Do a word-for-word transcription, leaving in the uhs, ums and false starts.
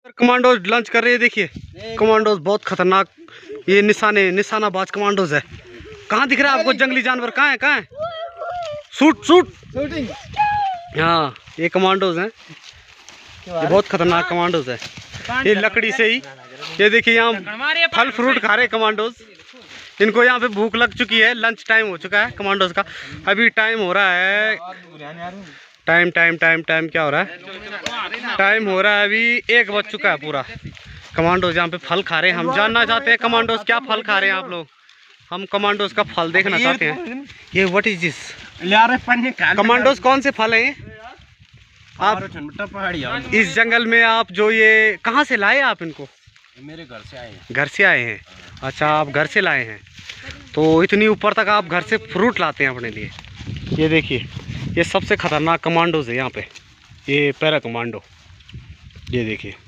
Commandos lunch कर रहे हैं, देखिए कमांडोज बहुत खतरनाक, ये निशाने निशानाबाज कमांडोज है। कहाँ दिख रहा है आपको जंगली जानवर? कहाँ है कहाँ है? Shoot shoot shooting. हाँ ये कमांडोज हैं, ये बहुत खतरनाक कमांडोज है। ये लकड़ी से ही, ये देखिए यहाँ फल फ्रूट खा रहे कमांडोज। इनको यहाँ पे भूख लग चुकी है, लंच टाइम हो चुका है कमांडोज का। अभी टाइम हो रहा है, टाइम टाइम टाइम टाइम क्या हो रहा है? टाइम हो रहा है अभी एक बज चुका है पूरा। कमांडोज यहाँ पे फल खा रहे हैं। हम जानना चाहते हैं कमांडोज क्या फल खा रहे हैं आप लोग। हम कमांडोस का फल देखना चाहते हैं। ये व्हाट इज दिस? कमांडोस कौन से फल हैं आप इस जंगल में? आप जो ये कहाँ से लाए आप इनको? मेरे घर से आए हैं। घर से आए हैं? अच्छा आप घर से लाए हैं, तो इतनी ऊपर तक आप घर से फ्रूट लाते हैं अपने लिए। ये देखिए ये सबसे खतरनाक कमांडोज है यहाँ पे, ये पैरा कमांडो। ये देखिए